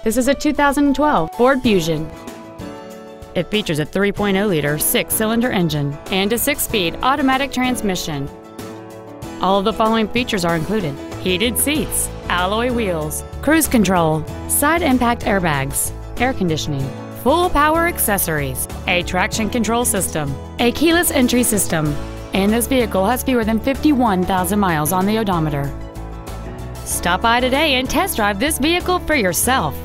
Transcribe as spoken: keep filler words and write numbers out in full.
This is a two thousand twelve Ford Fusion. It features a three point oh liter six-cylinder engine and a six-speed automatic transmission. All of the following features are included: heated seats, alloy wheels, cruise control, side impact airbags, air conditioning, full power accessories, a traction control system, a keyless entry system, and this vehicle has fewer than fifty-one thousand miles on the odometer. Stop by today and test drive this vehicle for yourself.